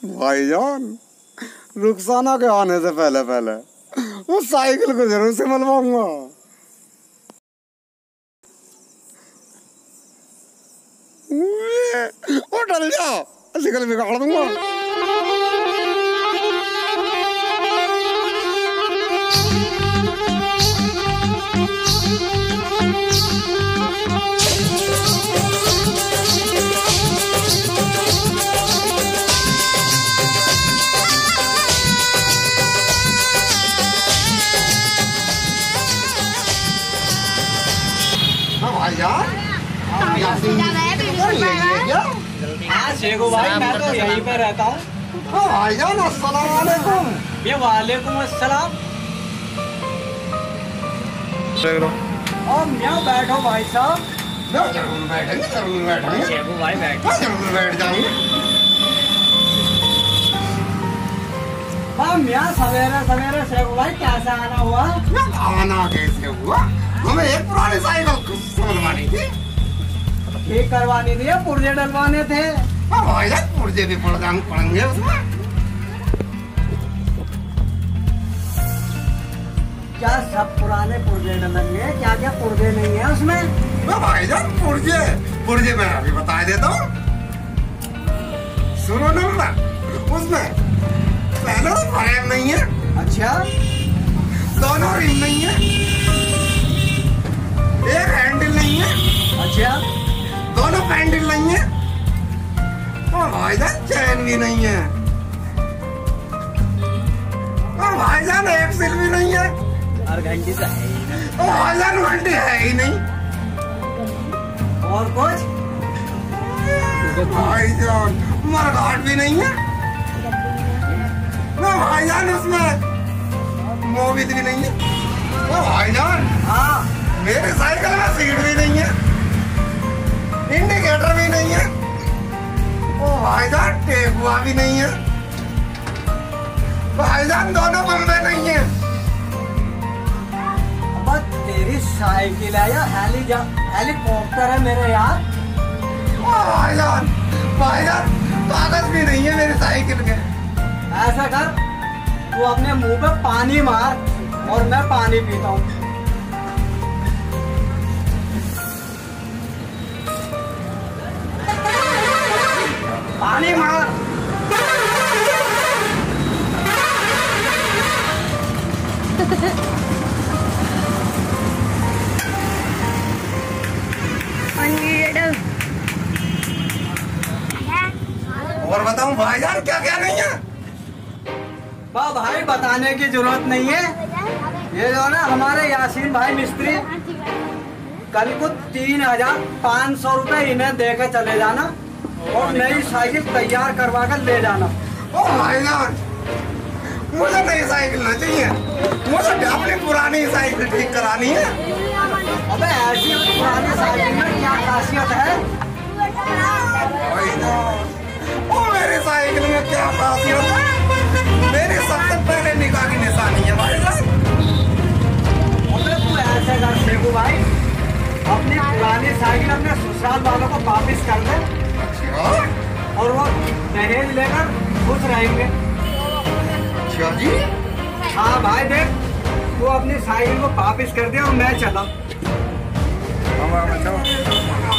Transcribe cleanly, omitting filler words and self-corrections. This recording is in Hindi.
भाईजान रुखसाना के आने से पहले पहले वो साइकिल को जरूर से मलवाऊंगा। वो डल जा, साइकिल बिगाड़ दूंगा। शेखू भाई मैं तो यहीं पे रहता हूँ। भाईजान अस्सलाम वालेकुम। ये वालेकुम अस्सलाम। यहाँ बैठो भाई साहब। जरूर बैठेंगे। शेखू भाई बैठो। जरूर बैठ जाएंगे। हम यहाँ सवेरे सवेरे शेखू भाई कैसे आना हुआ? आना कैसे हुआ? हमें एक पुरानी साइकिल समझवानी थी। ठीक करवानी थी, पुर्जे डलवाने थे। भाईजान पुर्जे भी पड़ेंगे उसमें। क्या सब पुराने पुर्जे डलेंगे? क्या क्या पुर्जे नहीं है उसमें? भाईजान पुर्जे मैं अभी बता देता हूँ। सुनो नंबर, उसमें पहले तो फ्रेम नहीं है। अच्छा। दोनों रिम नहीं है। एक हैंडल नहीं है। अच्छा। दोनों पैंडल नहीं है। भाईजान चैन भी नहीं है। भाईजान एक्सिल भी नहीं है। और घंटी तो है ही नहीं। भाईजान घंटी है ही नहीं। और कुछ? भाईजान मरघाट भी नहीं है। भाईजान उसमें मोबिल भी नहीं है। भाईजान हाँ मेरे साइकिल में सीट भी नहीं है, इंडिकेटर भी नहीं है। ओ भाईजान टेकुआ भी नहीं है। भाईजान दोनों बम्बे नहीं है। अब तेरी साइकिल है या हेलीकॉप्टर है मेरे यार? भाईजान कागज भी नहीं है मेरी साइकिल के। ऐसा कर, तू अपने मुंह पे पानी मार और मैं पानी पीता हूँ। पानी मार। और बताऊं भाईजान क्या क्या नहीं है? भाई बताने की जरूरत नहीं है। ये जो ना हमारे यासीन भाई मिस्त्री, कल को 3,500 रुपए इन्हें दे के चले जाना और नई साइकिल तैयार करवा कर ले जाना। ओ भाईजान मुझे नई साइकिल नहीं चाहिए, मुझे अपनी पुरानी साइकिल ठीक करानी है। अबे ऐसी पुरानी साइकिल में क्या खासियत है? ओ मेरी साइकिल में क्या खासियत है? मेरी सबसे पहले निगाह की निशानी है भाईजान। अबे तू ऐसे कर शेखू भाई, अपनी पुरानी साइकिल अपने ससुराल वालों को वापिस कर दे और वो दहेज लेकर खुश रहेंगे। अच्छा जी। हाँ भाई देख, तू अपनी साइकिल को वापिस कर दे और मैं चला।